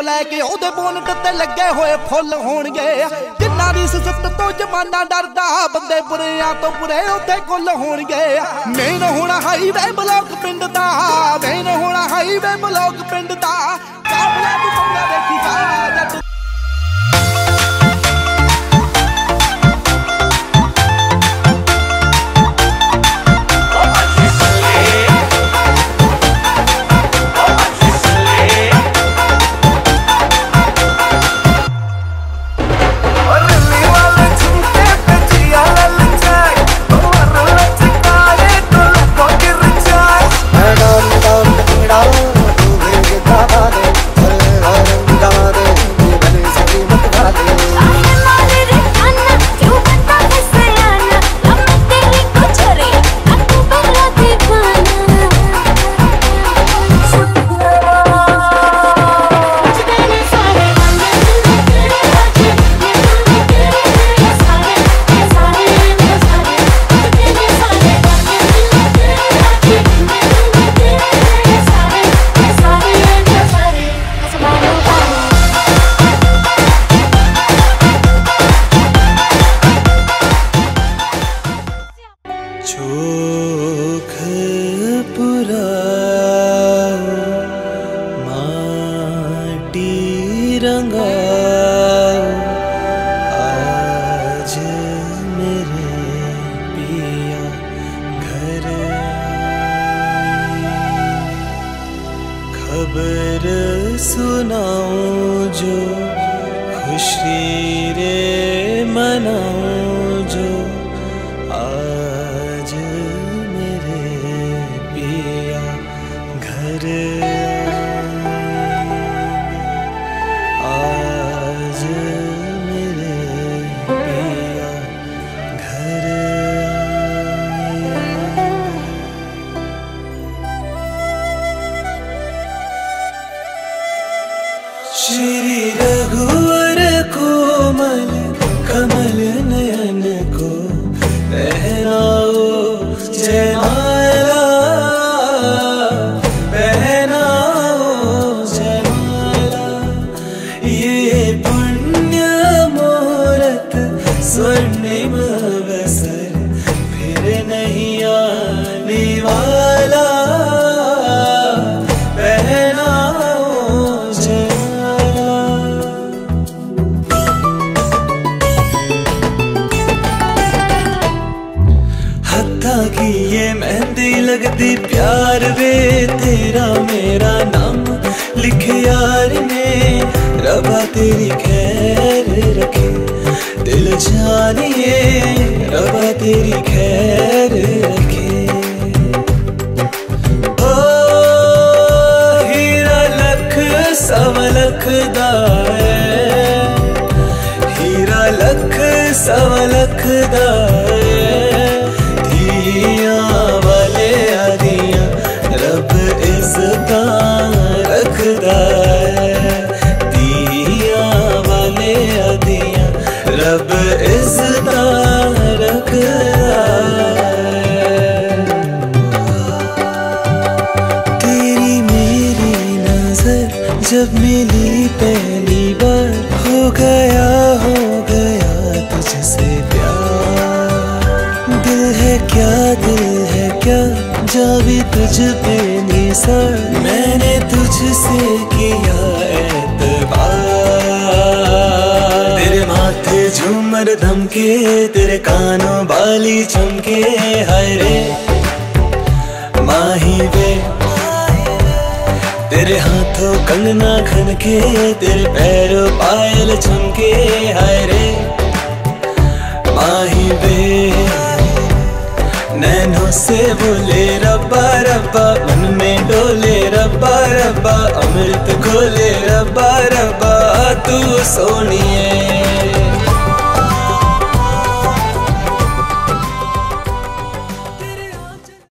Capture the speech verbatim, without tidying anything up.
लैके ओदे बोनट ते लगे होए फुल होणगे। जिन्ना दी सिफत तो जमाना डरदा बंदे बुरियां तो बुरे उत्थे कुल होणगे। मेन होना हाईवे ब्लॉक पिंड दा, मेन होना हाईवे ब्लॉक पिंड दा। काबला दी पंगा देखी जा जट चोख पुरा माटी रंगा आज मेरे पिया घर। खबर सुनाऊं जो खुशी रे मनाऊं जो आज मेरे पिया घर। आज मेरे पिया घर। श्री रघुवर कोमल कमल नयन को पहनाओ जयमाला, पहनाओ जयमाला। ये पुण्य मुहूर्त स्वर्णिम अवसर फिर नहीं आने वाला, पहनाओ जयमाला। हत्था की ये मेहंदी लगती प्यार वे, तेरा मेरा नाम लिखे यार ने। रबा तेरी खैर रखे दिल जानिए, रबा तेरी खैर रखे। ओ हीरा लख सवा लख दा है, हीरा लख सवा लख दा वाले आदियां रब इज़्ज़ता रखदा है। दिया वाले आदियां रब इज़्ज़ता रखदा है। तेरी मेरी नजर जब मिली पहली बार, हो गया हो गया तुझसे प्यार। दिल है क्या दिल है क्या जा भी तुझ पे निसार, मैंने तुझसे किया एतबार। तेरे माथे झूमर धमके, तेरे कानों बाली चमके, हाय रे माही वे। तेरे हाथों कंगना खनके, तेरे पैरों पायल चमके, हाय रे माही वे। नैनों से बोले रब्बा रब्बा, मन में डोले रब्बा रब्बा, अमृत घोले रब्बा रब्बा, तू सोनिए।